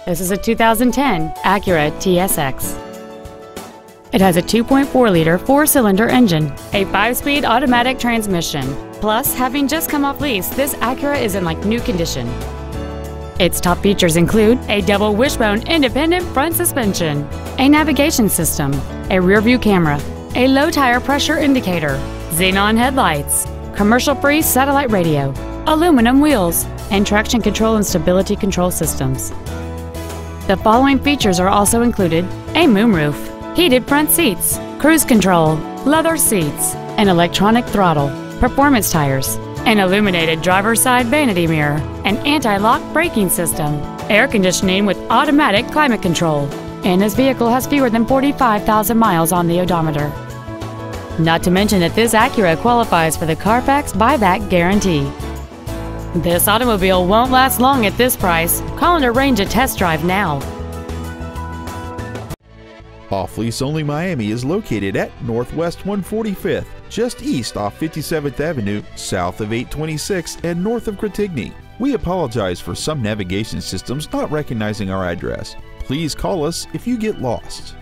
This is a 2010 Acura TSX. It has a 2.4-liter four-cylinder engine, a 5-speed automatic transmission. Plus, having just come off lease, this Acura is in like new condition. Its top features include a double wishbone independent front suspension, a navigation system, a rear-view camera, a low tire pressure indicator, xenon headlights, commercial-free satellite radio, aluminum wheels, and traction control and stability control systems. The following features are also included: a moonroof, heated front seats, cruise control, leather seats, an electronic throttle, performance tires, an illuminated driver's side vanity mirror, an anti-lock braking system, air conditioning with automatic climate control, and this vehicle has fewer than 45,000 miles on the odometer. Not to mention that this Acura qualifies for the Carfax buyback guarantee. This automobile won't last long at this price. Call and arrange a test drive now. Off Lease Only Miami is located at Northwest 145th, just east off 57th Avenue, south of 826, and north of Gratigny. We apologize for some navigation systems not recognizing our address. Please call us if you get lost.